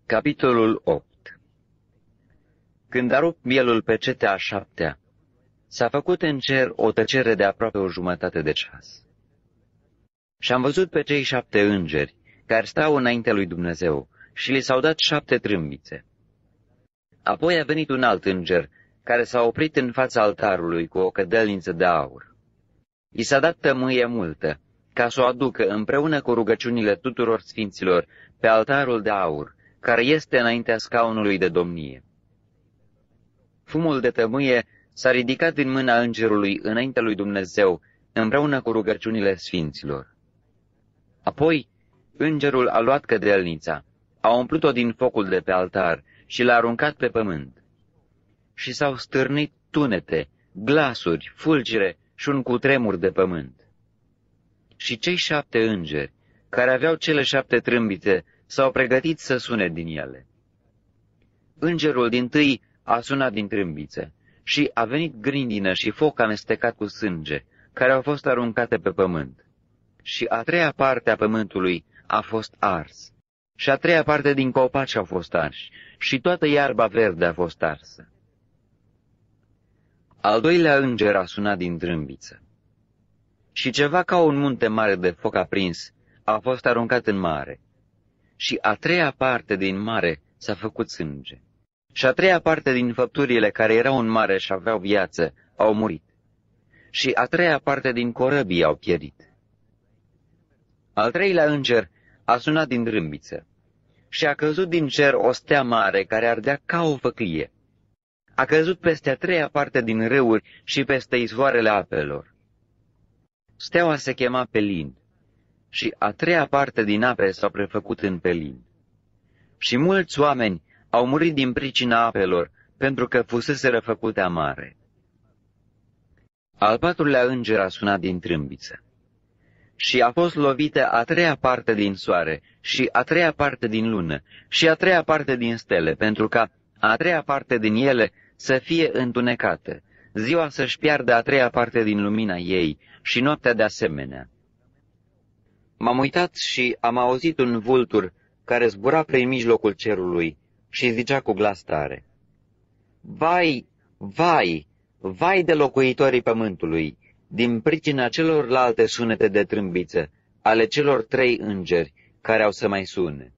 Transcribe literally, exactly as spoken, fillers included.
Capitolul opt. Când a rupt mielul pe cetea a șaptea, s-a făcut în cer o tăcere de aproape o jumătate de ceas. Și am văzut pe cei șapte îngeri, care stau înaintea lui Dumnezeu, și li s-au dat șapte trâmbițe. Apoi a venit un alt înger, care s-a oprit în fața altarului cu o cădelniță de aur. I s-a dat tămâie multă, ca să o aducă împreună cu rugăciunile tuturor sfinților pe altarul de aur, care este înaintea scaunului de domnie. Fumul de tămâie s-a ridicat din mâna îngerului înaintea lui Dumnezeu, împreună cu rugăciunile sfinților. Apoi, îngerul a luat cădelnița, a umplut-o din focul de pe altar și l-a aruncat pe pământ. Și s-au stârnit tunete, glasuri, fulgere și un cutremur de pământ. Și cei șapte îngeri, care aveau cele șapte trâmbițe, s-au pregătit să sune din ele. Îngerul dintâi a sunat din trâmbițe și a venit grindină și foc amestecat cu sânge, care au fost aruncate pe pământ. Și a treia parte a pământului a fost ars, și a treia parte din copaci au fost arși, și toată iarba verde a fost arsă. Al doilea înger a sunat din trâmbiță. Și ceva ca un munte mare de foc aprins a fost aruncat în mare. Și a treia parte din mare s-a făcut sânge. Și a treia parte din făpturile care erau în mare și aveau viață au murit. Și a treia parte din corăbii au pierit. Al treilea înger a sunat din trâmbiță și a căzut din cer o stea mare care ardea ca o făclie. A căzut peste a treia parte din râuri și peste izvoarele apelor. Steaua se chema Pelin și a treia parte din ape s-au prefăcut în Pelin. Și mulți oameni au murit din pricina apelor, pentru că fuseseră făcute amare. Al patrulea înger a sunat din trâmbiță. Și a fost lovită a treia parte din soare, și a treia parte din lună, și a treia parte din stele, pentru ca a treia parte din ele să fie întunecată, ziua să-și piardă a treia parte din lumina ei, și noaptea de asemenea. M-am uitat și am auzit un vultur care zbura prin mijlocul cerului și zicea cu glas tare: Vai, vai, vai de locuitorii pământului, din pricina celorlalte sunete de trâmbiță, ale celor trei îngeri care au să mai sune.